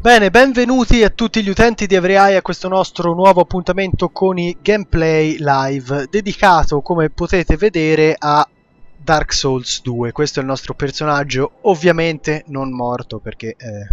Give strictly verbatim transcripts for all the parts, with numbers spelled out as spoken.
Bene, benvenuti a tutti gli utenti di EveryEye a questo nostro nuovo appuntamento con i gameplay live, dedicato, come potete vedere, a Dark Souls due. Questo è il nostro personaggio, ovviamente non morto, perché eh,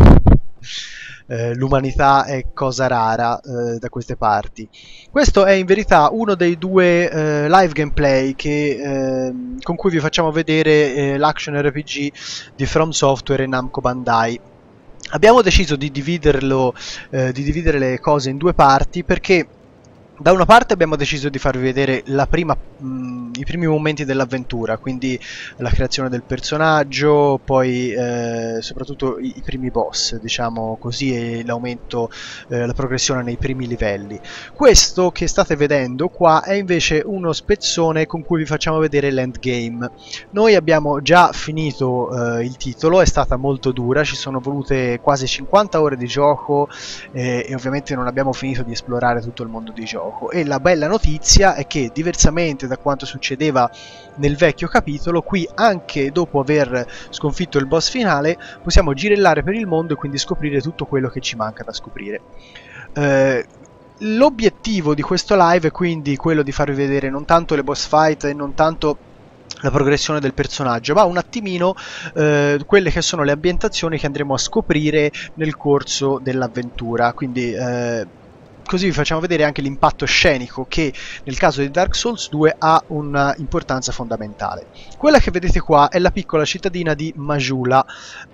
eh, l'umanità è cosa rara eh, da queste parti. Questo è in verità uno dei due eh, live gameplay che, eh, con cui vi facciamo vedere eh, l'action R P G di From Software e Namco Bandai. Abbiamo deciso di dividerlo, eh, di dividere le cose in due parti perché da una parte abbiamo deciso di farvi vedere la prima, mh, i primi momenti dell'avventura, quindi la creazione del personaggio, poi eh, soprattutto i, i primi boss, diciamo così, e l'aumento, eh, la progressione nei primi livelli. Questo che state vedendo qua è invece uno spezzone con cui vi facciamo vedere l'endgame. Noi abbiamo già finito eh, il titolo, è stata molto dura, ci sono volute quasi cinquanta ore di gioco eh, e ovviamente non abbiamo finito di esplorare tutto il mondo di gioco. E la bella notizia è che, diversamente da quanto succedeva nel vecchio capitolo, qui, anche dopo aver sconfitto il boss finale, possiamo girellare per il mondo e quindi scoprire tutto quello che ci manca da scoprire. Eh, l'obiettivo di questo live è quindi quello di farvi vedere non tanto le boss fight e non tanto la progressione del personaggio, ma un attimino eh, quelle che sono le ambientazioni che andremo a scoprire nel corso dell'avventura. Quindi eh, così vi facciamo vedere anche l'impatto scenico che nel caso di Dark Souls due ha un'importanza fondamentale. Quella che vedete qua è la piccola cittadina di Majula,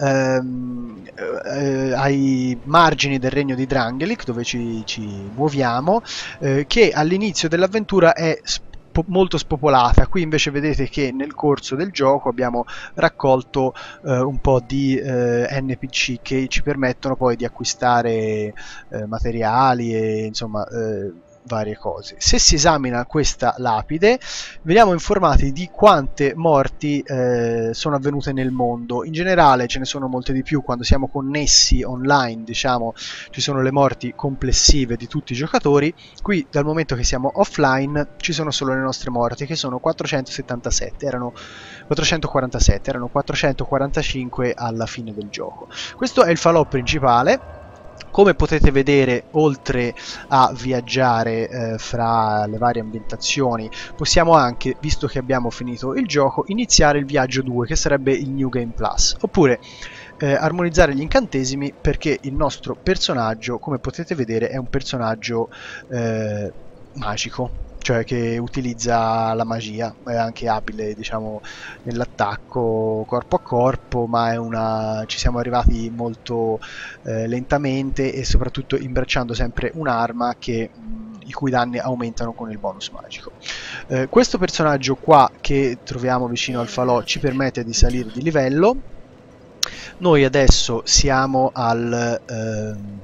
ehm, eh, ai margini del regno di Drangleic, dove ci, ci muoviamo, eh, che all'inizio dell'avventura è molto spopolata. Qui invece vedete che nel corso del gioco abbiamo raccolto eh, un po' di eh, N P C che ci permettono poi di acquistare eh, materiali e insomma eh, varie cose. Se si esamina questa lapide veniamo informati di quante morti eh, sono avvenute nel mondo. In generale ce ne sono molte di più quando siamo connessi online, diciamo, ci sono le morti complessive di tutti i giocatori. Qui, dal momento che siamo offline, ci sono solo le nostre morti, che sono quattrocentosettantasette, erano quattrocentoquarantasette, erano quattrocentoquarantacinque alla fine del gioco. Questo è il falò principale. Come potete vedere, oltre a viaggiare eh, fra le varie ambientazioni, possiamo anche, visto che abbiamo finito il gioco, iniziare il viaggio due, che sarebbe il New Game Plus, oppure eh, armonizzare gli incantesimi, perché il nostro personaggio, come potete vedere, è un personaggio eh, magico, cioè che utilizza la magia, è anche abile, diciamo, nell'attacco corpo a corpo, ma è una... ci siamo arrivati molto eh, lentamente e soprattutto imbracciando sempre un'arma che mh, i cui danni aumentano con il bonus magico. Eh, questo personaggio qua che troviamo vicino al falò ci permette di salire di livello. Noi adesso siamo al eh,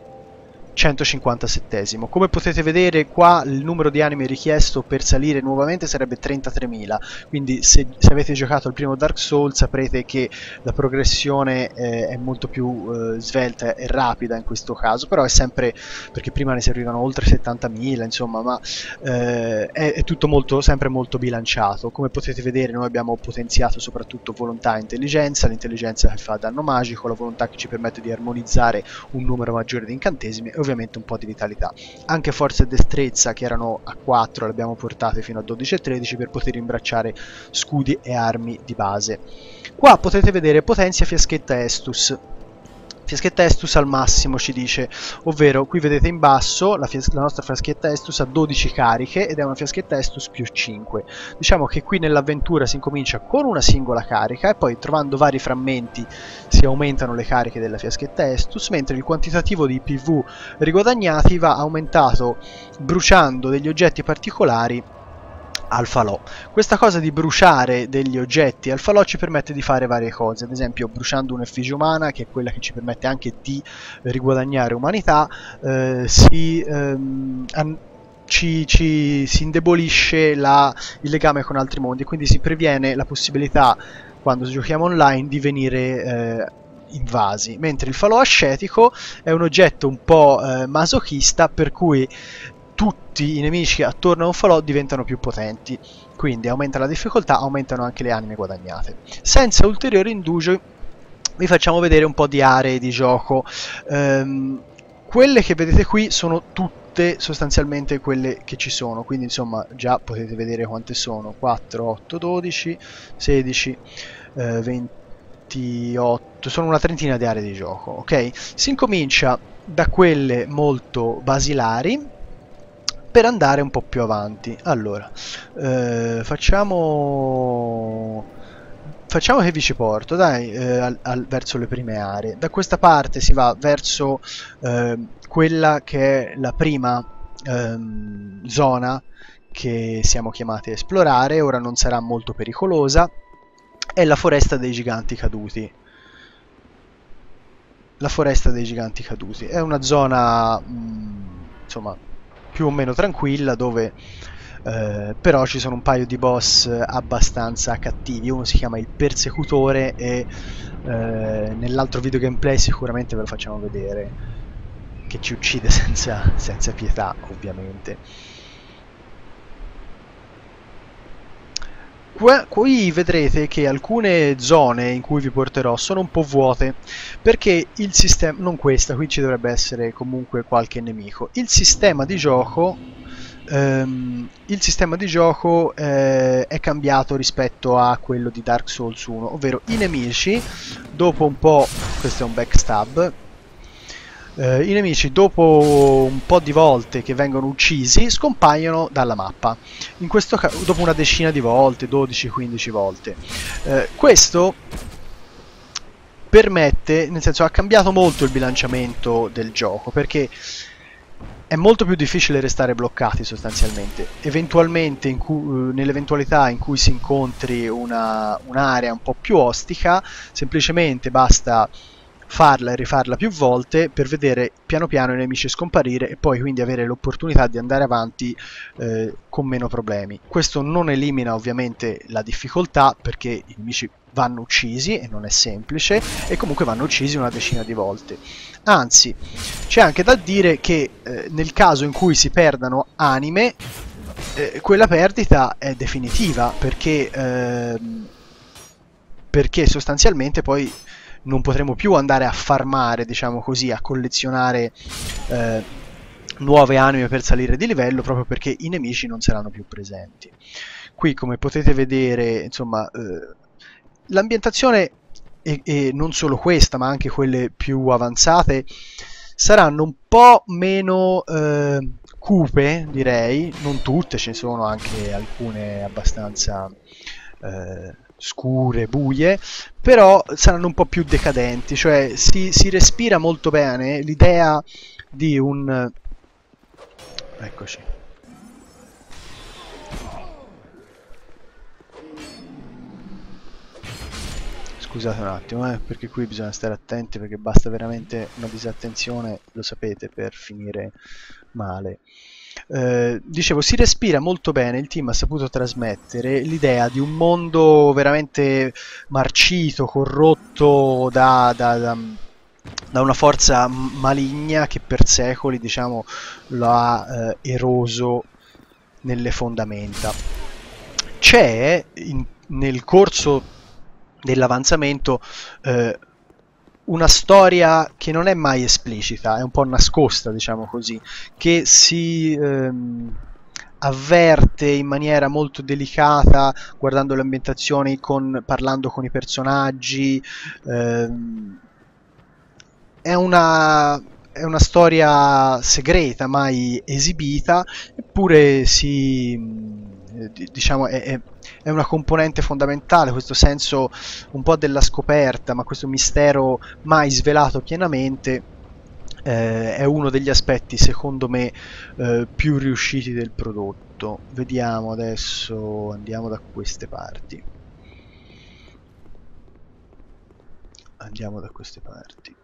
centocinquantasettesimo. Come potete vedere qua il numero di anime richiesto per salire nuovamente sarebbe trentatremila, quindi se, se avete giocato il primo Dark Souls saprete che la progressione eh, è molto più eh, svelta e rapida in questo caso, però è sempre, perché prima ne servivano oltre settantamila, insomma, ma eh, è, è tutto molto, sempre molto bilanciato. Come potete vedere noi abbiamo potenziato soprattutto volontà e intelligenza, l'intelligenza che fa danno magico, la volontà che ci permette di armonizzare un numero maggiore di incantesimi e ovviamente un po' di vitalità. Anche forza e destrezza, che erano a quattro, le abbiamo portate fino a dodici e tredici per poter imbracciare scudi e armi di base. Qua potete vedere potenzia fiaschetta Estus. Fiaschetta Estus al massimo ci dice, ovvero qui vedete in basso la, la nostra fiaschetta Estus ha dodici cariche ed è una fiaschetta Estus più cinque. Diciamo che qui nell'avventura si incomincia con una singola carica e poi, trovando vari frammenti, si aumentano le cariche della fiaschetta Estus, mentre il quantitativo di P V riguadagnati va aumentato bruciando degli oggetti particolari al falò. Questa cosa di bruciare degli oggetti al falò ci permette di fare varie cose, ad esempio bruciando un'effigie umana, che è quella che ci permette anche di riguadagnare umanità, eh, si, ehm, ci, ci, si indebolisce la, il legame con altri mondi, quindi si previene la possibilità, quando giochiamo online, di venire eh, invasi, mentre il falò ascetico è un oggetto un po' eh, masochista, per cui tutti i nemici attorno a un falò diventano più potenti, quindi aumenta la difficoltà, aumentano anche le anime guadagnate. Senza ulteriori indugi vi facciamo vedere un po' di aree di gioco. Ehm, quelle che vedete qui sono tutte sostanzialmente quelle che ci sono, quindi insomma già potete vedere quante sono: quattro, otto, dodici, sedici, eh, ventotto, sono una trentina di aree di gioco, ok? Si incomincia da quelle molto basilari per andare un po' più avanti. Allora, eh, facciamo facciamo che vi ci porto, dai, eh, al, al, verso le prime aree. Da questa parte si va verso eh, quella che è la prima ehm, zona che siamo chiamati a esplorare. Ora non sarà molto pericolosa. È la foresta dei giganti caduti. La foresta dei giganti caduti è una zona mh, insomma più o meno tranquilla, dove eh, però ci sono un paio di boss abbastanza cattivi. Uno si chiama il persecutore e eh, nell'altro video gameplay sicuramente ve lo facciamo vedere, che ci uccide senza, senza pietà, ovviamente. Qui vedrete che alcune zone in cui vi porterò sono un po' vuote, perché il sistema, non questa, qui ci dovrebbe essere comunque qualche nemico. Il sistema di gioco, ehm, il sistema di gioco eh, è cambiato rispetto a quello di Dark Souls uno, ovvero i nemici, dopo un po', questo è un backstab, Uh, i nemici dopo un po' di volte che vengono uccisi scompaiono dalla mappa, in questo caso dopo una decina di volte, dodici quindici volte. Uh, questo permette, nel senso, ha cambiato molto il bilanciamento del gioco, perché è molto più difficile restare bloccati sostanzialmente. Eventualmente, in cui, nell'eventualità in cui si incontri una, un'area un po' più ostica, semplicemente basta farla e rifarla più volte per vedere piano piano i nemici scomparire e poi quindi avere l'opportunità di andare avanti eh, con meno problemi. Questo non elimina ovviamente la difficoltà, perché i nemici vanno uccisi e non è semplice, e comunque vanno uccisi una decina di volte. Anzi, c'è anche da dire che eh, nel caso in cui si perdano anime, eh, quella perdita è definitiva, perché, eh, perché sostanzialmente poi non potremo più andare a farmare, diciamo così, a collezionare eh, nuove anime per salire di livello, proprio perché i nemici non saranno più presenti. Qui, come potete vedere, insomma, eh, l'ambientazione, e, e non solo questa, ma anche quelle più avanzate, saranno un po' meno eh, cupe, direi. Non tutte, ce ne sono anche alcune abbastanza eh, scure, buie, però saranno un po' più decadenti, cioè si, si respira molto bene l'idea di un... eccoci. Scusate un attimo, eh, perché qui bisogna stare attenti, perché basta veramente una disattenzione, lo sapete, per finire male. Eh, dicevo, si respira molto bene, il team ha saputo trasmettere l'idea di un mondo veramente marcito, corrotto da, da, da, da una forza maligna che per secoli, diciamo, lo ha eh, eroso nelle fondamenta. C'è nel corso dell'avanzamento eh, una storia che non è mai esplicita, è un po' nascosta, diciamo così, che si ehm, avverte in maniera molto delicata guardando le ambientazioni, con, parlando con i personaggi. Ehm, è una, è una storia segreta, mai esibita, eppure si... diciamo è, è, è una componente fondamentale, questo senso un po' della scoperta, ma questo mistero mai svelato pienamente, eh, è uno degli aspetti secondo me eh, più riusciti del prodotto. Vediamo adesso, andiamo da queste parti, andiamo da queste parti.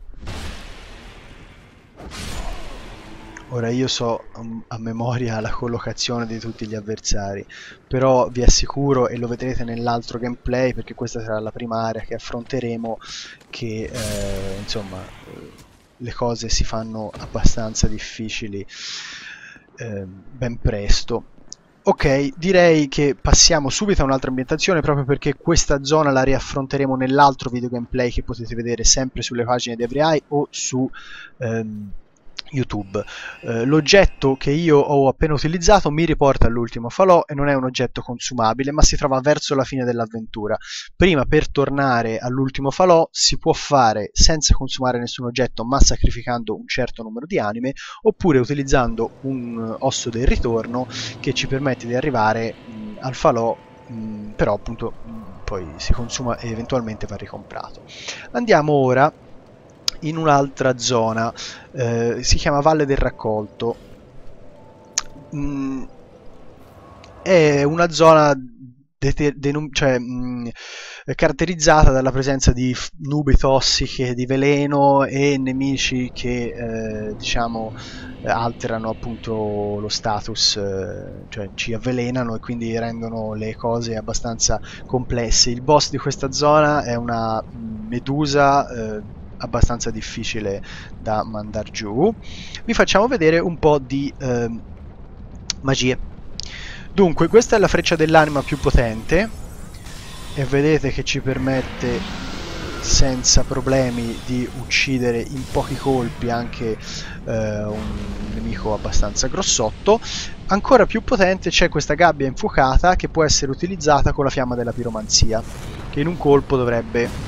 Ora io so a memoria la collocazione di tutti gli avversari, però vi assicuro, e lo vedrete nell'altro gameplay, perché questa sarà la prima area che affronteremo, che eh, insomma le cose si fanno abbastanza difficili eh, ben presto. Ok, direi che passiamo subito a un'altra ambientazione, proprio perché questa zona la riaffronteremo nell'altro video gameplay che potete vedere sempre sulle pagine di EveryEye o su ehm, YouTube. Eh, l'oggetto che io ho appena utilizzato mi riporta all'ultimo falò e non è un oggetto consumabile, ma si trova verso la fine dell'avventura. Prima, per tornare all'ultimo falò, si può fare senza consumare nessun oggetto, ma sacrificando un certo numero di anime, oppure utilizzando un osso del ritorno che ci permette di arrivare mh, al falò, mh, però appunto mh, poi si consuma e eventualmente va ricomprato. Andiamo ora in un'altra zona, eh, si chiama Valle del Raccolto. Mm, è una zona cioè, mh, caratterizzata dalla presenza di nubi tossiche, di veleno e nemici che eh, diciamo alterano appunto lo status, eh, cioè ci avvelenano e quindi rendono le cose abbastanza complesse. Il boss di questa zona è una medusa eh, abbastanza difficile da mandar giù. Vi facciamo vedere un po' di eh, magie. Dunque, questa è la freccia dell'anima più potente e vedete che ci permette senza problemi di uccidere in pochi colpi anche eh, un nemico abbastanza grossotto. Ancora più potente c'è questa gabbia infuocata che può essere utilizzata con la fiamma della piromanzia, che in un colpo dovrebbe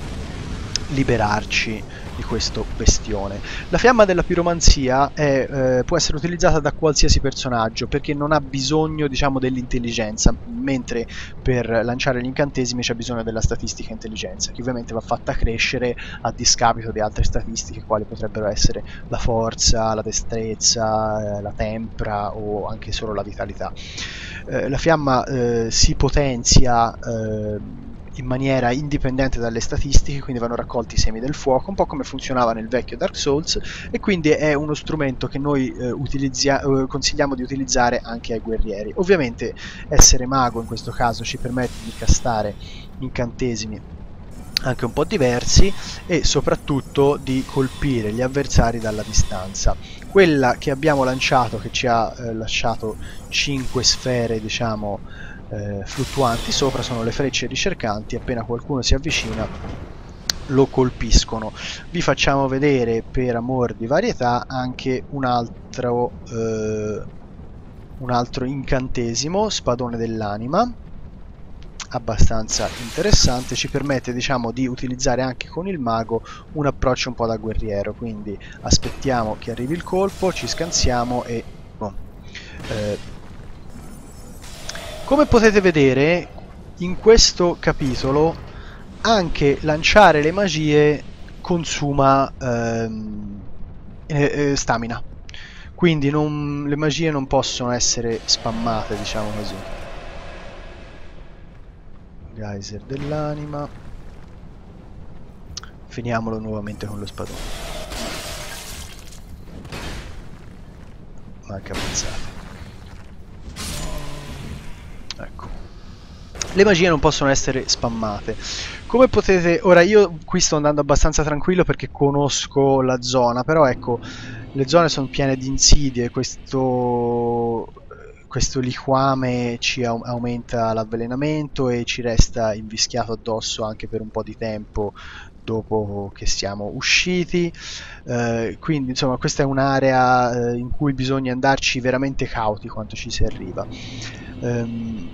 liberarci di questo bestione. La fiamma della piromanzia è, eh, può essere utilizzata da qualsiasi personaggio perché non ha bisogno, diciamo, dell'intelligenza, mentre per lanciare gli incantesimi c'è bisogno della statistica intelligenza, che ovviamente va fatta crescere a discapito di altre statistiche quali potrebbero essere la forza, la destrezza, eh, la tempra o anche solo la vitalità. Eh, la fiamma eh, si potenzia eh, in maniera indipendente dalle statistiche, quindi vanno raccolti i semi del fuoco, un po' come funzionava nel vecchio Dark Souls, e quindi è uno strumento che noi eh, eh, consigliamo di utilizzare anche ai guerrieri. Ovviamente essere mago in questo caso ci permette di castare incantesimi anche un po' diversi e soprattutto di colpire gli avversari dalla distanza. Quella che abbiamo lanciato, che ci ha eh, lasciato cinque sfere, diciamo, Eh, fluttuanti sopra, sono le frecce ricercanti. Appena qualcuno si avvicina lo colpiscono. Vi facciamo vedere, per amor di varietà, anche un altro eh, un altro incantesimo, spadone dell'anima, abbastanza interessante. Ci permette, diciamo, di utilizzare anche con il mago un approccio un po' da guerriero, quindi aspettiamo che arrivi il colpo, ci scansiamo e boh. eh, Come potete vedere, in questo capitolo anche lanciare le magie consuma ehm, eh, stamina, quindi non, le magie non possono essere spammate, diciamo così. Geyser dell'anima. Finiamolo nuovamente con lo spadone. Manca pensate. Ecco. Le magie non possono essere spammate. Come potete... Ora io qui sto andando abbastanza tranquillo perché conosco la zona, però ecco, le zone sono piene di insidie, questo, questo liquame ci au aumenta l'avvelenamento e ci resta invischiato addosso anche per un po' di tempo dopo che siamo usciti. Eh, quindi insomma questa è un'area eh, in cui bisogna andarci veramente cauti quando ci si arriva. Um,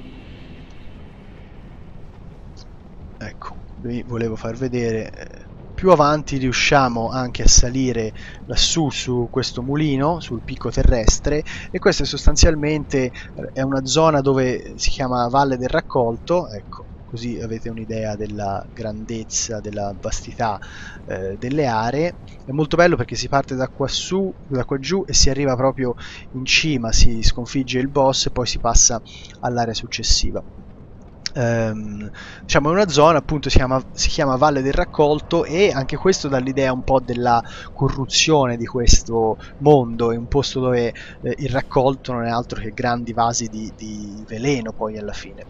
ecco, vi volevo far vedere, eh, più avanti riusciamo anche a salire lassù su questo mulino, sul picco terrestre, e questa è sostanzialmente è una zona dove si chiama Valle del Raccolto, ecco, così avete un'idea della grandezza, della vastità eh, delle aree. È molto bello perché si parte da qua su, da qua giù e si arriva proprio in cima, si sconfigge il boss e poi si passa all'area successiva. Um, diciamo è una zona, appunto, si chiama, si chiama Valle del Raccolto, e anche questo dà l'idea un po' della corruzione di questo mondo. È un posto dove eh, il raccolto non è altro che grandi vasi di, di veleno poi alla fine.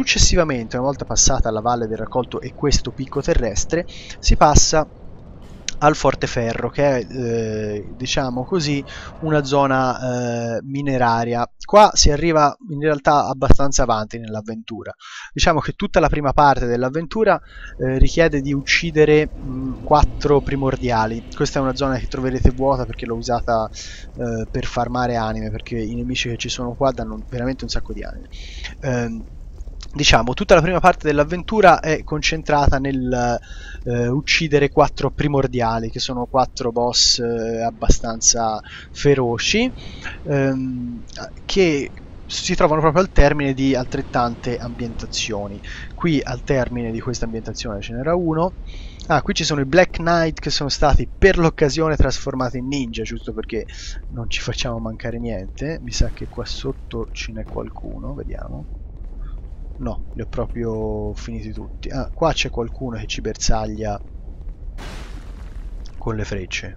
Successivamente, una volta passata la Valle del Raccolto e questo picco terrestre, si passa al Forteferro, che è eh, diciamo così una zona eh, mineraria. Qua si arriva in realtà abbastanza avanti nell'avventura. Diciamo che tutta la prima parte dell'avventura eh, richiede di uccidere mh, quattro primordiali. Questa è una zona che troverete vuota perché l'ho usata eh, per farmare anime, perché i nemici che ci sono qua danno veramente un sacco di anime. Eh, diciamo, tutta la prima parte dell'avventura è concentrata nel eh, uccidere quattro primordiali, che sono quattro boss eh, abbastanza feroci, ehm, che si trovano proprio al termine di altrettante ambientazioni. Qui al termine di questa ambientazione ce n'era uno. Ah, qui ci sono i Black Knight che sono stati per l'occasione trasformati in ninja, giusto perché non ci facciamo mancare niente. Mi sa che qua sotto ce n'è qualcuno, vediamo. No, li ho proprio finiti tutti. Ah, qua c'è qualcuno che ci bersaglia con le frecce.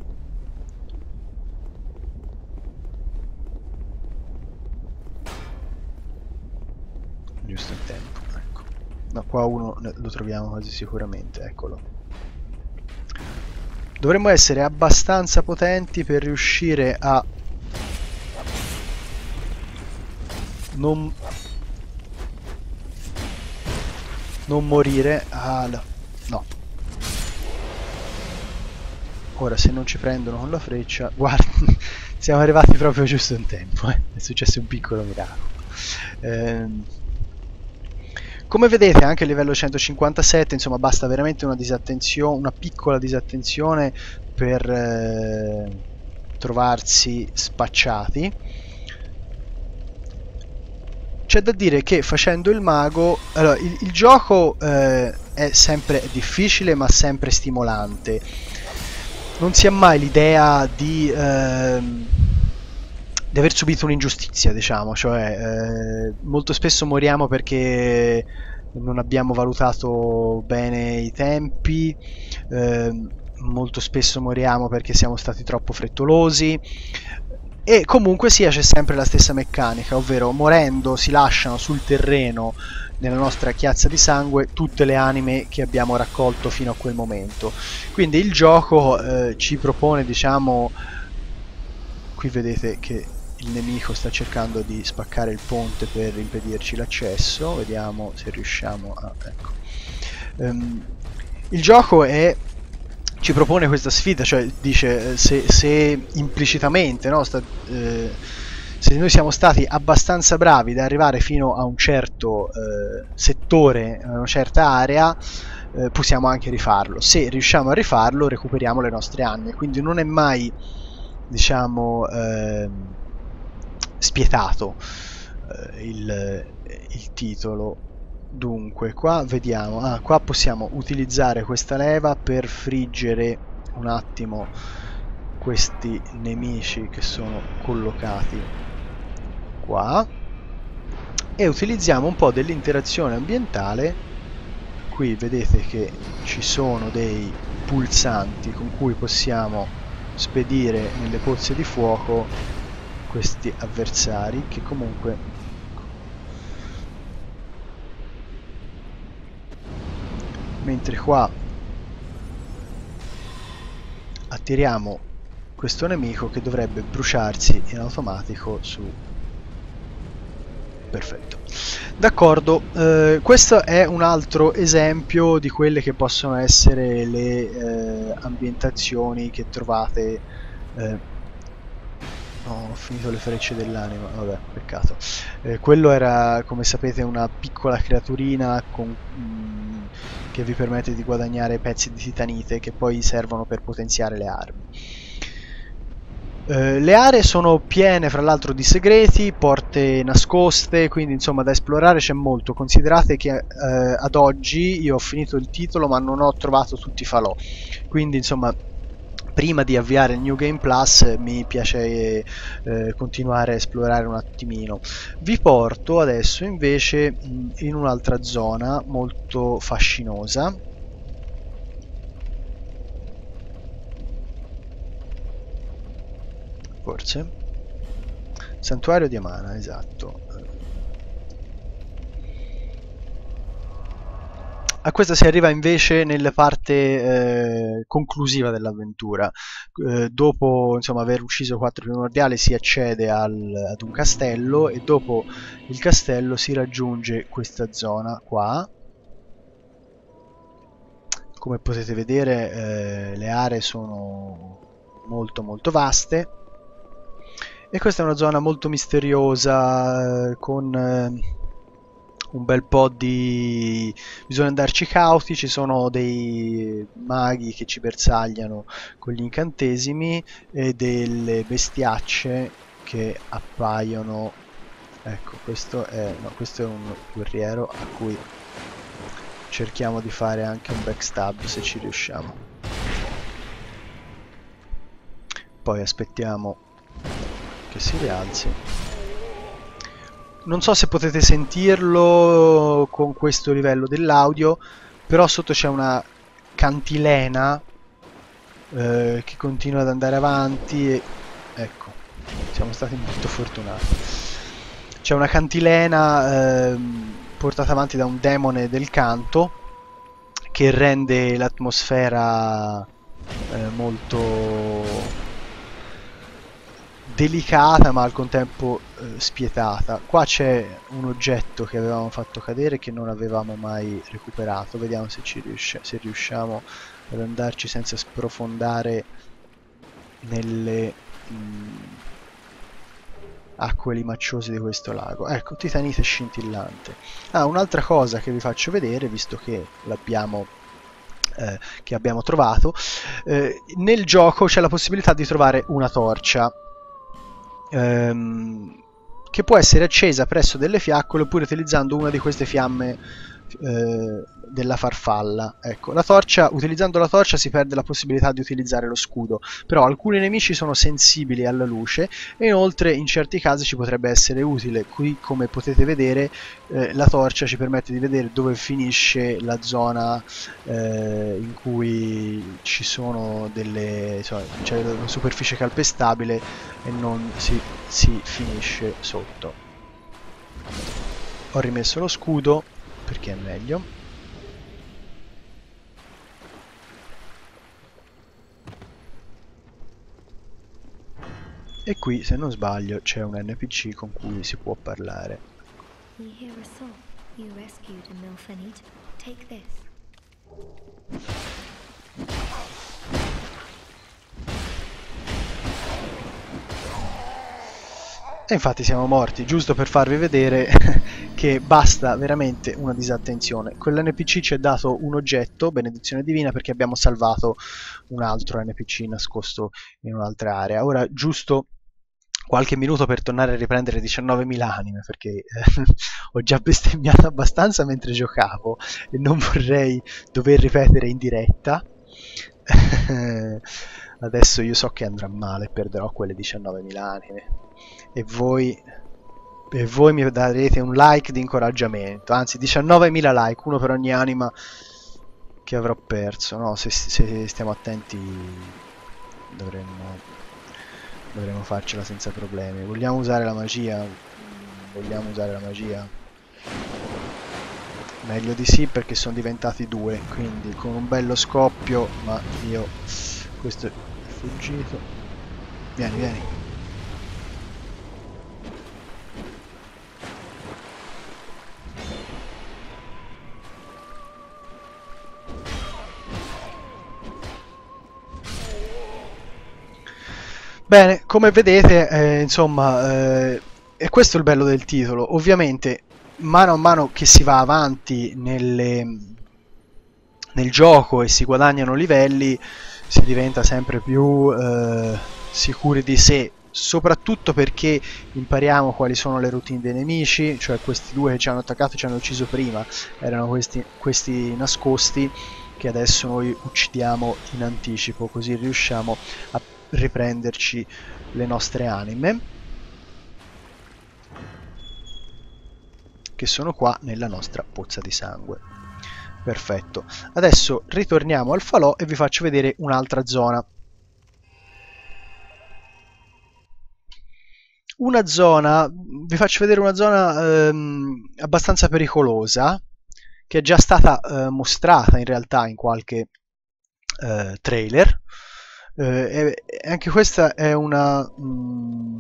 Giusto in tempo, ecco. No, qua uno lo troviamo quasi sicuramente, eccolo. Dovremmo essere abbastanza potenti per riuscire a non non morire. Ah, no. no. Ora se non ci prendono con la freccia, guarda, siamo arrivati proprio giusto in tempo, eh? È successo un piccolo miracolo. Ehm, come vedete anche a livello centocinquantasette, insomma, basta veramente una disattenzione, una piccola disattenzione per eh, trovarsi spacciati. C'è da dire che facendo il mago, allora, il, il gioco eh, è sempre difficile ma sempre stimolante. Non si ha mai l'idea di, ehm, di aver subito un'ingiustizia, diciamo, cioè eh, molto spesso moriamo perché non abbiamo valutato bene i tempi, eh, molto spesso moriamo perché siamo stati troppo frettolosi. E comunque sia c'è sempre la stessa meccanica, ovvero morendo si lasciano sul terreno nella nostra chiazza di sangue tutte le anime che abbiamo raccolto fino a quel momento. Quindi il gioco eh, ci propone, diciamo, qui vedete che il nemico sta cercando di spaccare il ponte per impedirci l'accesso, vediamo se riusciamo a... ecco. Um, il gioco è ci propone questa sfida, cioè dice se, se implicitamente, no, sta, eh, se noi siamo stati abbastanza bravi da arrivare fino a un certo eh, settore, a una certa area, eh, possiamo anche rifarlo. Se riusciamo a rifarlo, recuperiamo le nostre anime. Quindi non è mai, diciamo, eh, spietato eh, il, il titolo. Dunque, qua vediamo, ah, qua possiamo utilizzare questa leva per friggere un attimo questi nemici che sono collocati qua e utilizziamo un po' dell'interazione ambientale. Qui vedete che ci sono dei pulsanti con cui possiamo spedire nelle pozze di fuoco questi avversari che comunque mentre qua attiriamo questo nemico che dovrebbe bruciarsi in automatico su... perfetto, d'accordo. Eh, questo è un altro esempio di quelle che possono essere le eh, ambientazioni che trovate eh, no, ho finito le frecce dell'anima, vabbè, peccato. Eh, quello era, come sapete, una piccola creaturina con, mh, che vi permette di guadagnare pezzi di titanite che poi servono per potenziare le armi. Eh, le aree sono piene fra l'altro di segreti, porte nascoste, quindi insomma da esplorare c'è molto. Considerate che eh, ad oggi io ho finito il titolo ma non ho trovato tutti i falò, quindi insomma prima di avviare il New Game Plus mi piace eh, continuare a esplorare un attimino. Vi porto adesso invece mh, in un'altra zona molto fascinosa. Forse? Santuario di Amana, esatto. A questa si arriva invece nella parte eh, conclusiva dell'avventura. Eh, dopo insomma, aver ucciso quattro primordiali si accede al, ad un castello e dopo il castello si raggiunge questa zona qua. Come potete vedere eh, le aree sono molto molto vaste e questa è una zona molto misteriosa eh, con eh, un bel po' di... bisogna andarci cauti, ci sono dei maghi che ci bersagliano con gli incantesimi e delle bestiacce che appaiono. Ecco, questo è, no, questo è un guerriero a cui cerchiamo di fare anche un backstab se ci riusciamo. Poi aspettiamo che si rialzi. Non so se potete sentirlo con questo livello dell'audio, però sotto c'è una cantilena eh, che continua ad andare avanti e ecco, siamo stati molto fortunati. C'è una cantilena eh, portata avanti da un demone del canto che rende l'atmosfera eh, molto delicata ma al contempo eh, spietata. Qua c'è un oggetto che avevamo fatto cadere che non avevamo mai recuperato. Vediamo se, ci riusci se riusciamo ad andarci senza sprofondare nelle mh, acque limacciose di questo lago. Ecco, titanite scintillante. Ah, un'altra cosa che vi faccio vedere, visto che l'abbiamo eh, che abbiamo trovato, eh, nel gioco c'è la possibilità di trovare una torcia ehm, che può essere accesa presso delle fiaccole oppure utilizzando una di queste fiamme eh, della farfalla. Ecco, la torcia, utilizzando la torcia si perde la possibilità di utilizzare lo scudo, però alcuni nemici sono sensibili alla luce e inoltre in certi casi ci potrebbe essere utile. Qui, come potete vedere, eh, la torcia ci permette di vedere dove finisce la zona eh, in cui ci sono delle, insomma, c'è una superficie calpestabile e non si, si finisce sotto. Ho rimesso lo scudo perché è meglio. E qui, se non sbaglio, c'è un N P C con cui si può parlare. We hear a soul you rescued in Milfenid. Take this. E infatti siamo morti, giusto per farvi vedere che basta veramente una disattenzione. Quell'N P C ci ha dato un oggetto, benedizione divina, perché abbiamo salvato un altro N P C nascosto in un'altra area. Ora, giusto qualche minuto per tornare a riprendere diciannovemila anime, perché eh, ho già bestemmiato abbastanza mentre giocavo e non vorrei dover ripetere in diretta. Adesso io so che andrà male, perderò quelle diciannovemila anime e voi, e voi mi darete un like di incoraggiamento, anzi diciannovemila like, uno per ogni anima che avrò perso. No, se, se stiamo attenti dovremmo, dovremmo farcela senza problemi. Vogliamo usare la magia? Vogliamo usare la magia? Meglio di sì, perché sono diventati due, quindi con un bello scoppio, ma io... questo è fuggito. Vieni, vieni. Bene, come vedete, eh, insomma, eh, e questo è il bello del titolo. Ovviamente, mano a mano che si va avanti nelle, nel gioco e si guadagnano livelli, si diventa sempre più eh, sicuri di sé, soprattutto perché impariamo quali sono le routine dei nemici, cioè questi due che ci hanno attaccato e ci hanno ucciso prima erano questi, questi nascosti che adesso noi uccidiamo in anticipo, così riusciamo a riprenderci le nostre anime che sono qua nella nostra pozza di sangue. Perfetto, adesso ritorniamo al falò e vi faccio vedere un'altra zona. Una zona, vi faccio vedere una zona ehm, abbastanza pericolosa che è già stata eh, mostrata in realtà in qualche eh, trailer. Eh, e anche questa è una mh,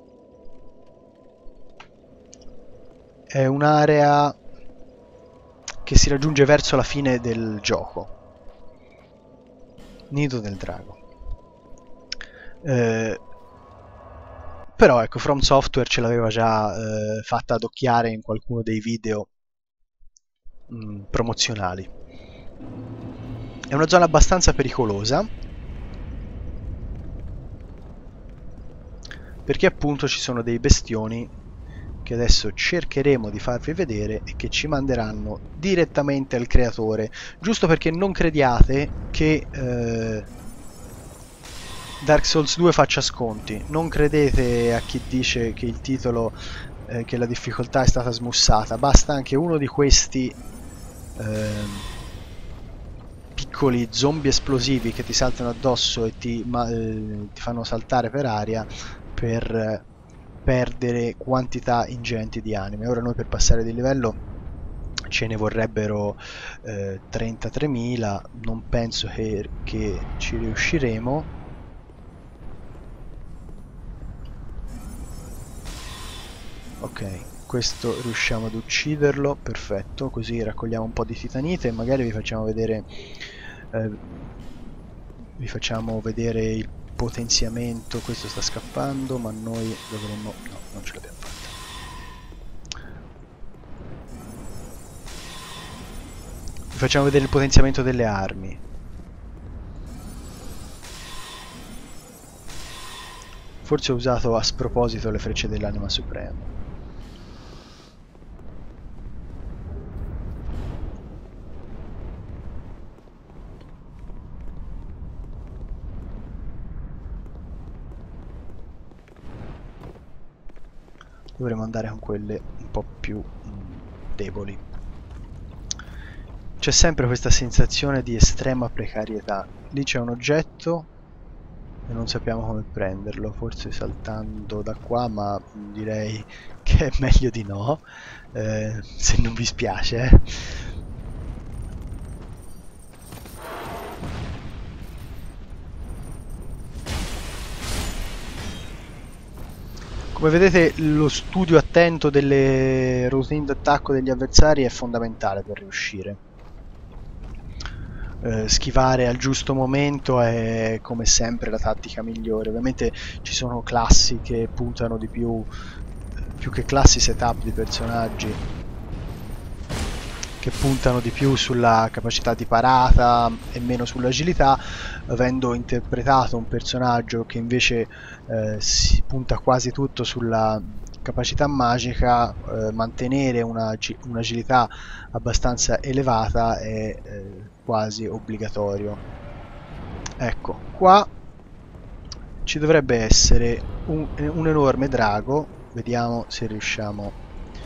è un'area che si raggiunge verso la fine del gioco. Nido del drago. Eh, però ecco, From Software ce l'aveva già eh, fatta adocchiare in qualcuno dei video mh, promozionali. È una zona abbastanza pericolosa, perché appunto ci sono dei bestioni che adesso cercheremo di farvi vedere e che ci manderanno direttamente al creatore, giusto perché non crediate che eh, Dark Souls due faccia sconti. Non credete a chi dice che il titolo, eh, che la difficoltà è stata smussata. Basta anche uno di questi eh, piccoli zombie esplosivi che ti saltano addosso e ti, ma, eh, ti fanno saltare per aria per eh, perdere quantità ingenti di anime. Ora noi per passare di livello ce ne vorrebbero eh, trentatremila, non penso che, che ci riusciremo. Ok, questo riusciamo ad ucciderlo, perfetto, così raccogliamo un po' di titanite e magari vi facciamo vedere eh, vi facciamo vedere il potenziamento. Questo sta scappando, ma noi dovremmo... no, non ce l'abbiamo fatta. Vi facciamo vedere il potenziamento delle armi. Forse ho usato a sproposito le frecce dell'anima suprema. Dovremmo andare con quelle un po' più mh, deboli. C'è sempre questa sensazione di estrema precarietà. Lì c'è un oggetto e non sappiamo come prenderlo, forse saltando da qua, ma direi che è meglio di no, eh, se non vi spiace. Eh. Come vedete, lo studio attento delle routine d'attacco degli avversari è fondamentale per riuscire. Eh, schivare al giusto momento è come sempre la tattica migliore. Ovviamente ci sono classi che puntano di più, più che classi setup di personaggi, che puntano di più sulla capacità di parata e meno sull'agilità. Avendo interpretato un personaggio che invece eh, si punta quasi tutto sulla capacità magica, eh, mantenere un'agilità abbastanza elevata è eh, quasi obbligatorio. Ecco, qua ci dovrebbe essere un, un enorme drago. Vediamo se riusciamo.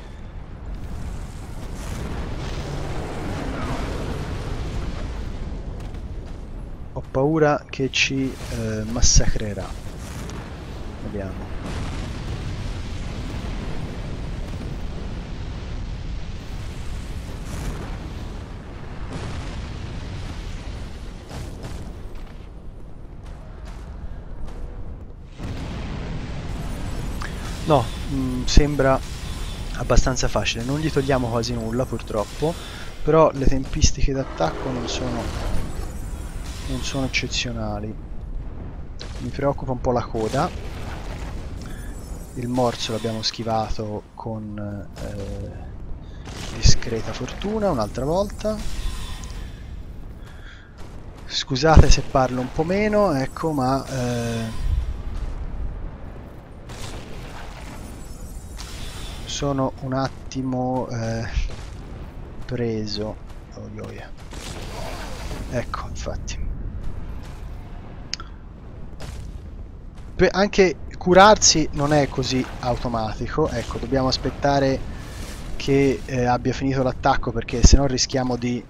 Ho paura che ci eh, massacrerà. Vediamo. No, mh, sembra abbastanza facile. Non gli togliamo quasi nulla purtroppo, però le tempistiche d'attacco non sono non sono eccezionali. Mi preoccupa un po' la coda. Il morso l'abbiamo schivato con eh, discreta fortuna un'altra volta. Scusate se parlo un po' meno, ecco, ma eh, sono un attimo eh, preso. Oh, oh, yeah. Ecco, infatti. Anche curarsi non è così automatico. Ecco, dobbiamo aspettare che eh, abbia finito l'attacco, perché se no rischiamo di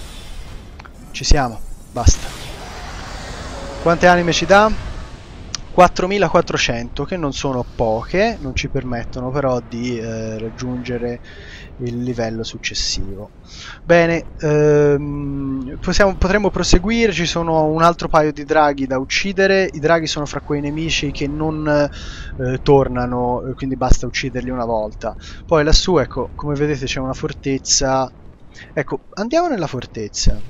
ci siamo, basta. Quante anime ci dà? quattromilaquattrocento, che non sono poche, non ci permettono però di eh, raggiungere il livello successivo. Bene, ehm, possiamo, potremmo proseguire. Ci sono un altro paio di draghi da uccidere. I draghi sono fra quei nemici che non eh, tornano, quindi basta ucciderli una volta. Poi lassù, ecco, come vedete c'è una fortezza. Ecco, andiamo nella fortezza,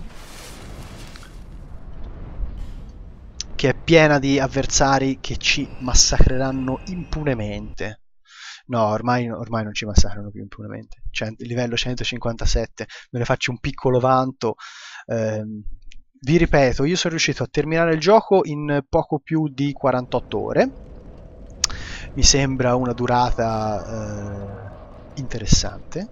che è piena di avversari che ci massacreranno impunemente. No, ormai, ormai non ci massacrano più impunemente. Cioè, livello centocinquantasette, me ne faccio un piccolo vanto. Eh, vi ripeto, io sono riuscito a terminare il gioco in poco più di quarantotto ore. Mi sembra una durata eh, interessante.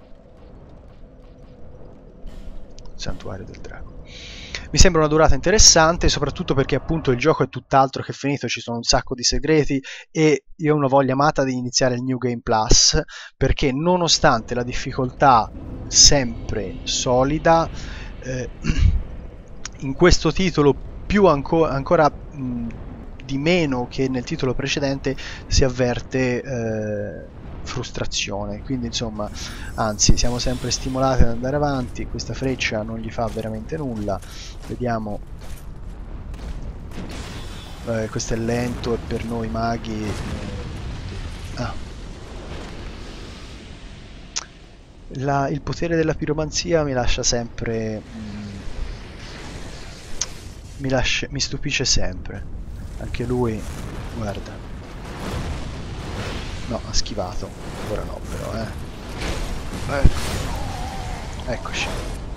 Santuario del Drago. Mi sembra una durata interessante, soprattutto perché appunto il gioco è tutt'altro che finito, ci sono un sacco di segreti e io ho una voglia matta di iniziare il New Game Plus, perché nonostante la difficoltà sempre solida, eh, in questo titolo più anco ancora mh, di meno che nel titolo precedente si avverte eh, frustrazione, quindi insomma, anzi, siamo sempre stimolati ad andare avanti. Questa freccia non gli fa veramente nulla. Vediamo, eh, questo è lento e per noi maghi eh... ah. La, il potere della piromanzia mi lascia sempre mm, mi, lascia, mi stupisce sempre. Anche lui, guarda. No, ha schivato. Ora no, però, eh. Ecco. Eccoci.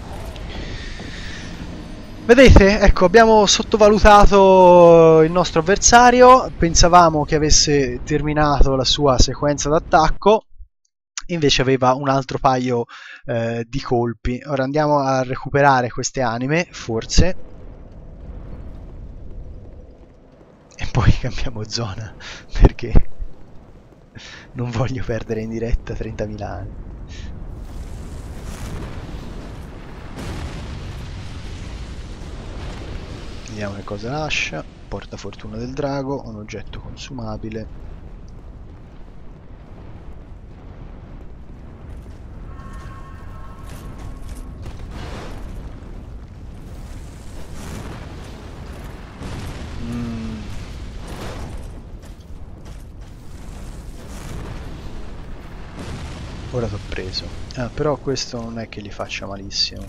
Vedete? Ecco, abbiamo sottovalutato il nostro avversario. Pensavamo che avesse terminato la sua sequenza d'attacco. Invece aveva un altro paio eh, di colpi. Ora andiamo a recuperare queste anime, forse. E poi cambiamo zona, perché non voglio perdere in diretta trentamila anni. Vediamo che cosa lascia. Porta fortuna del drago, un oggetto consumabile. Mm. Ora t'ho preso. Ah, però questo non è che li faccia malissimo.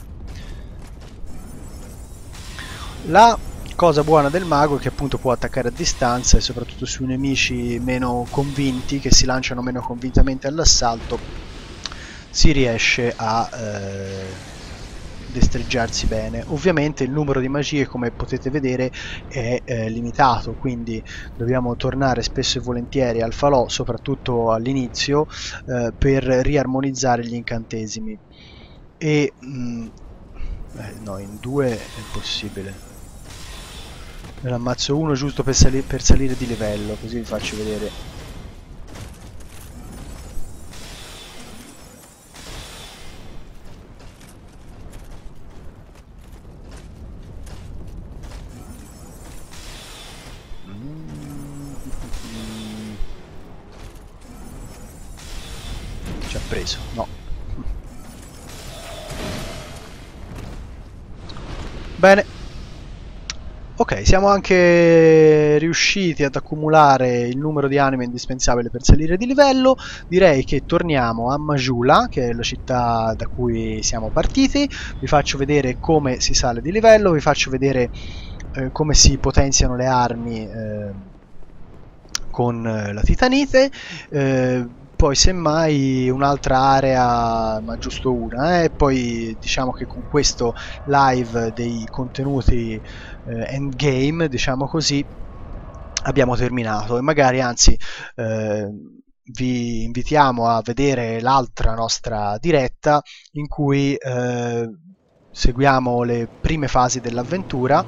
La cosa buona del mago è che appunto può attaccare a distanza e soprattutto sui nemici meno convinti, che si lanciano meno convintamente all'assalto, si riesce a eh, destreggiarsi bene. Ovviamente il numero di magie, come potete vedere, è eh, limitato, quindi dobbiamo tornare spesso e volentieri al falò, soprattutto all'inizio, eh, per riarmonizzare gli incantesimi. E mh, eh, no, in due è impossibile. Ne ammazzo uno giusto per, sali per salire di livello, così vi faccio vedere. Ci ha preso, no. Bene. Ok, siamo anche riusciti ad accumulare il numero di anime indispensabile per salire di livello. Direi che torniamo a Majula, che è la città da cui siamo partiti. Vi faccio vedere come si sale di livello, vi faccio vedere eh, come si potenziano le armi eh, con la titanite. Eh, poi semmai un'altra area, ma giusto una, e eh? Poi diciamo che con questo live dei contenuti eh, endgame, diciamo così, abbiamo terminato, e magari anzi eh, vi invitiamo a vedere l'altra nostra diretta in cui eh, seguiamo le prime fasi dell'avventura.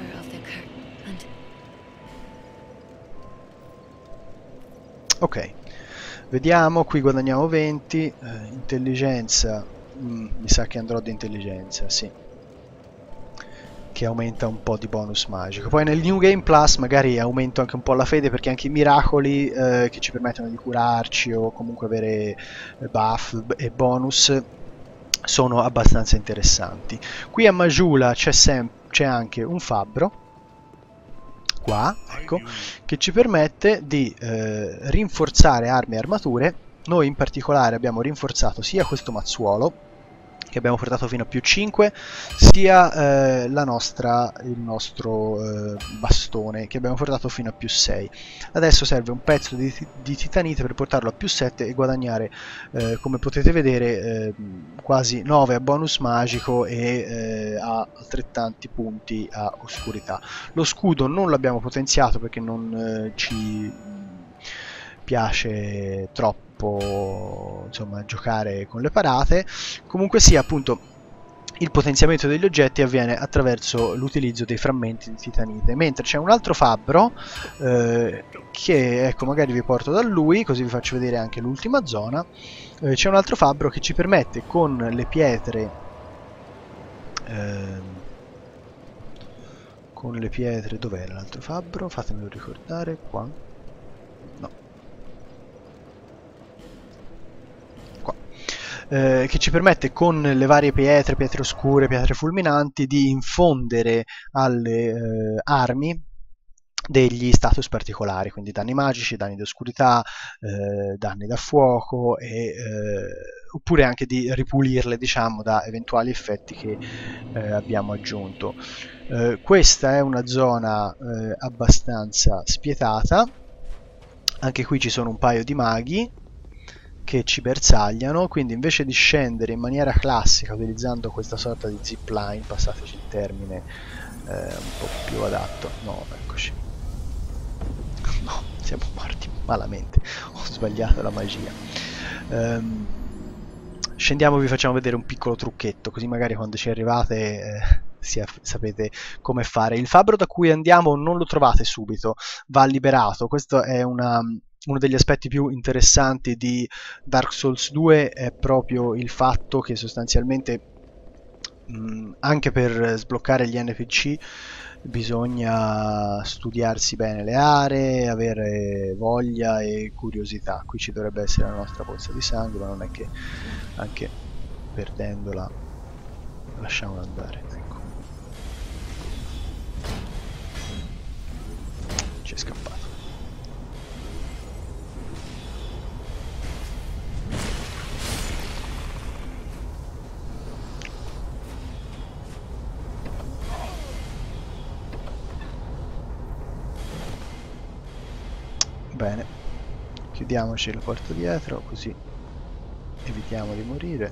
Ok. Vediamo, qui guadagniamo venti, eh, intelligenza, mm, mi sa che andrò di intelligenza, sì. che aumenta un po' di bonus magico. Poi nel New Game Plus magari aumento anche un po' la fede, perché anche i miracoli eh, che ci permettono di curarci o comunque avere buff e bonus sono abbastanza interessanti. Qui a Majula c'è c'è anche un fabbro, qua, ecco, che ci permette di eh, rinforzare armi e armature. Noi in particolare abbiamo rinforzato sia questo mazzuolo, che abbiamo portato fino a più cinque, sia eh, la nostra, il nostro eh, bastone, che abbiamo portato fino a più sei. Adesso serve un pezzo di, di titanite per portarlo a più sette e guadagnare, eh, come potete vedere, eh, quasi nove a bonus magico e eh, a altrettanti punti a oscurità. Lo scudo non l'abbiamo potenziato perché non eh, ci piace troppo, insomma, giocare con le parate. Comunque sia, appunto, il potenziamento degli oggetti avviene attraverso l'utilizzo dei frammenti di titanite, mentre c'è un altro fabbro eh, che, ecco, magari vi porto da lui così vi faccio vedere anche l'ultima zona. Eh, c'è un altro fabbro che ci permette con le pietre eh, con le pietre, dov'era l'altro fabbro? Fatemelo ricordare, qua, no, Eh, che ci permette con le varie pietre, pietre oscure, pietre fulminanti, di infondere alle eh, armi degli status particolari, quindi danni magici, danni di oscurità, eh, danni da fuoco, e, eh, oppure anche di ripulirle, diciamo, da eventuali effetti che eh, abbiamo aggiunto. Eh, questa è una zona eh, abbastanza spietata, anche qui ci sono un paio di maghi che ci bersagliano, quindi invece di scendere in maniera classica utilizzando questa sorta di zipline, passateci il termine eh, un po' più adatto, no, eccoci, no, siamo morti malamente, ho sbagliato la magia. Um, scendiamo, vi facciamo vedere un piccolo trucchetto, così magari quando ci arrivate eh, sapete come fare. Il fabbro da cui andiamo non lo trovate subito, va liberato. Questo è una uno degli aspetti più interessanti di Dark Souls due, è proprio il fatto che sostanzialmente mh, anche per sbloccare gli N P C bisogna studiarsi bene le aree, avere voglia e curiosità. Qui ci dovrebbe essere la nostra pozza di sangue, ma non è che anche perdendola lasciamola andare, ecco. Ci è scappato. Bene, chiudiamoci la porta dietro, così evitiamo di morire.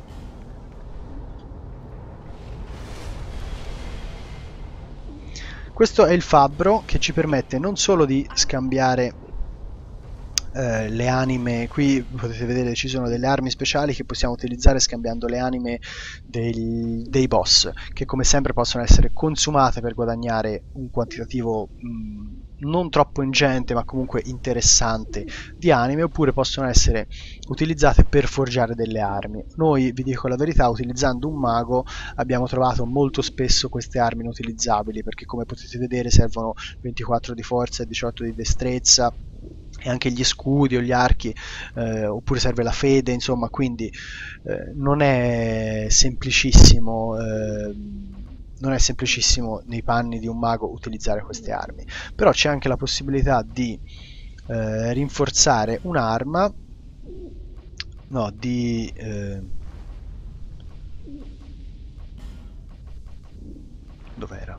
Questo è il fabbro che ci permette non solo di scambiare eh, le anime. Qui potete vedere ci sono delle armi speciali che possiamo utilizzare scambiando le anime dei, dei boss, che come sempre possono essere consumate per guadagnare un quantitativo mh, non troppo ingente ma comunque interessante di anime, oppure possono essere utilizzate per forgiare delle armi. Noi, vi dico la verità, utilizzando un mago abbiamo trovato molto spesso queste armi inutilizzabili, perché come potete vedere servono ventiquattro di forza e diciotto di destrezza, e anche gli scudi o gli archi, eh, oppure serve la fede, insomma, quindi eh, non è semplicissimo eh, non è semplicissimo nei panni di un mago utilizzare queste armi. Però c'è anche la possibilità di eh, rinforzare un'arma, no, di eh, dov'era?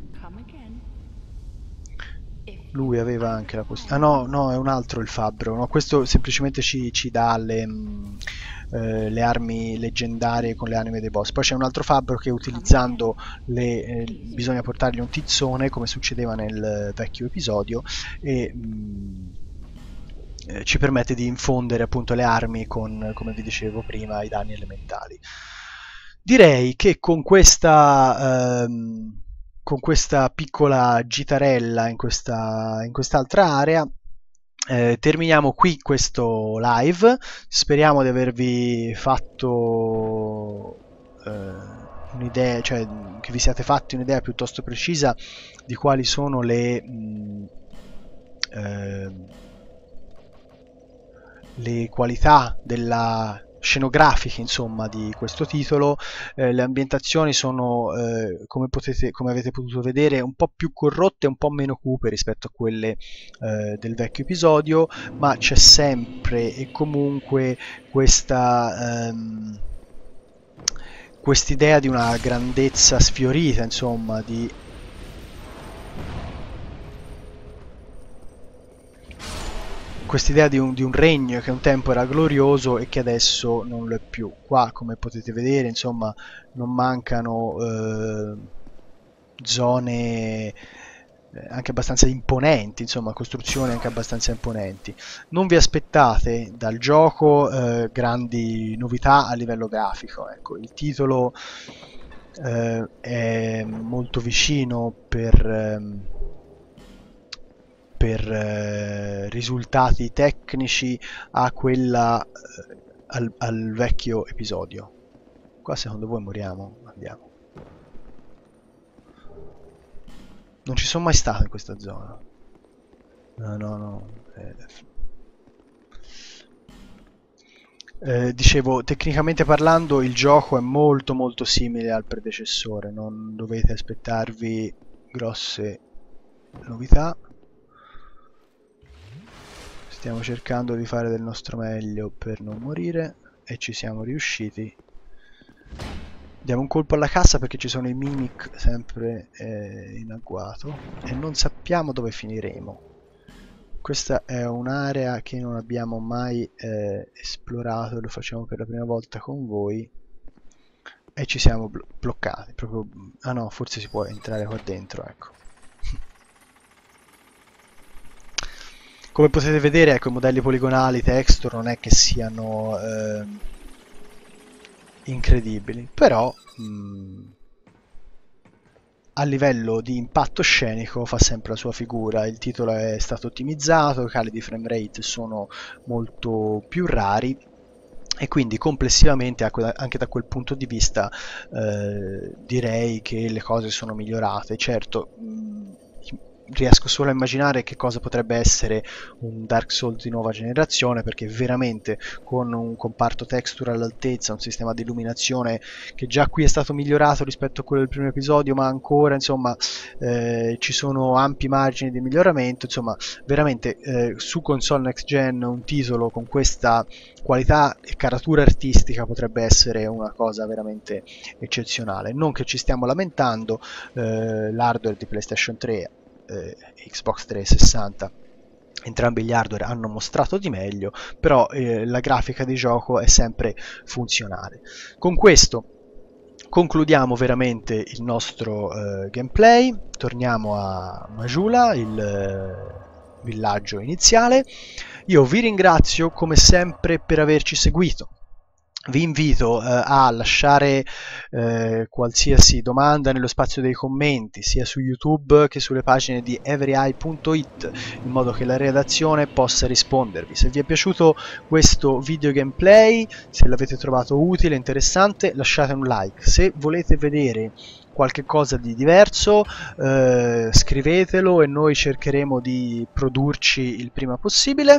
Lui aveva anche la possibilità, ah no, no, è un altro il fabbro, no? Questo semplicemente ci, ci dà le, mh, eh, le armi leggendarie con le anime dei boss. Poi c'è un altro fabbro che utilizzando le, eh, bisogna portargli un tizzone, come succedeva nel vecchio episodio, e mh, eh, ci permette di infondere appunto le armi con, come vi dicevo prima, i danni elementali. Direi che con questa... Ehm, con questa piccola gitarella in questa in quest'altra area eh, terminiamo qui questo live. Speriamo di avervi fatto eh, un'idea, cioè che vi siate fatti un'idea piuttosto precisa di quali sono le mh, eh, le qualità della scenografiche, insomma, di questo titolo. Eh, le ambientazioni sono, eh, come, potete, come avete potuto vedere, un po' più corrotte, un po' meno cupe rispetto a quelle eh, del vecchio episodio, ma c'è sempre e comunque questa ehm, quest'idea di una grandezza sfiorita, insomma, di quest'idea di un, di un regno che un tempo era glorioso e che adesso non lo è più. Qua, come potete vedere, insomma, non mancano eh, zone anche abbastanza imponenti, insomma, costruzioni anche abbastanza imponenti. Non vi aspettate dal gioco eh, grandi novità a livello grafico. Ecco, il titolo eh, è molto vicino per... Ehm, per eh, risultati tecnici a quella eh, al, al vecchio episodio. Qua secondo voi moriamo? Andiamo. Non ci sono mai stato in questa zona. No, no, no. Eh, eh, dicevo, tecnicamente parlando il gioco è molto molto simile al predecessore, non dovete aspettarvi grosse novità. Stiamo cercando di fare del nostro meglio per non morire e ci siamo riusciti. Diamo un colpo alla cassa perché ci sono i mimic sempre eh, in agguato e non sappiamo dove finiremo. Questa è un'area che non abbiamo mai eh, esplorato, lo facciamo per la prima volta con voi e ci siamo blo bloccati. Proprio... Ah no, forse si può entrare qua dentro, ecco. Come potete vedere, ecco, i modelli poligonali, texture, non è che siano eh, incredibili, però mh, a livello di impatto scenico fa sempre la sua figura. Il titolo è stato ottimizzato, i cali di frame rate sono molto più rari e quindi complessivamente anche da quel punto di vista eh, direi che le cose sono migliorate. Certo, mh, riesco solo a immaginare che cosa potrebbe essere un Dark Souls di nuova generazione, perché veramente con un comparto texture all'altezza, un sistema di illuminazione che già qui è stato migliorato rispetto a quello del primo episodio, ma ancora insomma eh, ci sono ampi margini di miglioramento. Insomma, veramente eh, su console next gen un titolo con questa qualità e caratura artistica potrebbe essere una cosa veramente eccezionale. Non che ci stiamo lamentando, eh, l'hardware di PlayStation tre, Eh, Xbox trecentosessanta, entrambi gli hardware hanno mostrato di meglio, però eh, la grafica di gioco è sempre funzionale. Con questo concludiamo veramente il nostro eh, gameplay. Torniamo a Majula, il eh, villaggio iniziale. Io vi ringrazio come sempre per averci seguito. Vi invito eh, a lasciare eh, qualsiasi domanda nello spazio dei commenti, sia su YouTube che sulle pagine di everyeye punto it, in modo che la redazione possa rispondervi. Se vi è piaciuto questo video gameplay, se l'avete trovato utile, interessante, lasciate un like. Se volete vedere qualche cosa di diverso, eh, scrivetelo e noi cercheremo di produrci il prima possibile.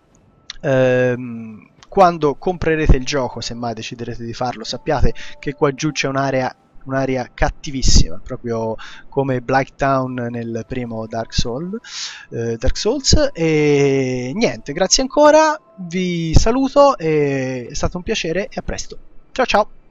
Ehm, Quando comprerete il gioco, se mai deciderete di farlo, sappiate che qua giù c'è un'area un'area cattivissima, proprio come Blighttown nel primo Dark Souls, eh, Dark Souls. E niente, grazie ancora, vi saluto, è stato un piacere e a presto. Ciao ciao!